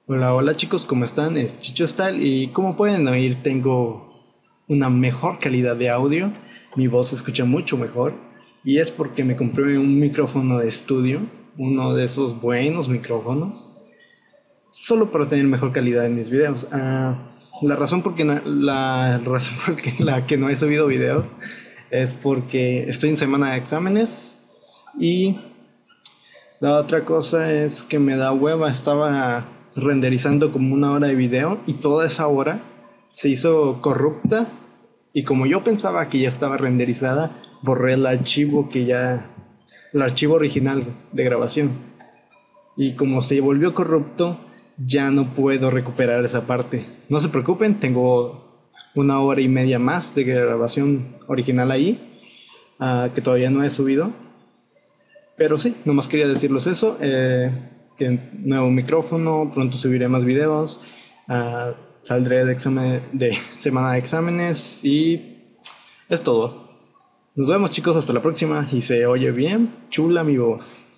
Hola, hola chicos, ¿cómo están? Es Chicho Style y como pueden oír tengo una mejor calidad de audio, mi voz se escucha mucho mejor y es porque me compré un micrófono de estudio, uno de esos buenos micrófonos, solo para tener mejor calidad en mis videos. La razón por la que no he subido videos es porque estoy en semana de exámenes y la otra cosa es que me da hueva, estaba renderizando como una hora de video y toda esa hora se hizo corrupta y como yo pensaba que ya estaba renderizada, borré el archivo original de grabación y como se volvió corrupto, ya no puedo recuperar esa parte. No se preocupen, tengo una hora y media más de grabación original ahí, que todavía no he subido. Pero sí, nomás quería decirles eso, que nuevo micrófono, pronto subiré más videos, saldré de semana de exámenes y es todo. Nos vemos chicos, hasta la próxima y se oye bien chula mi voz.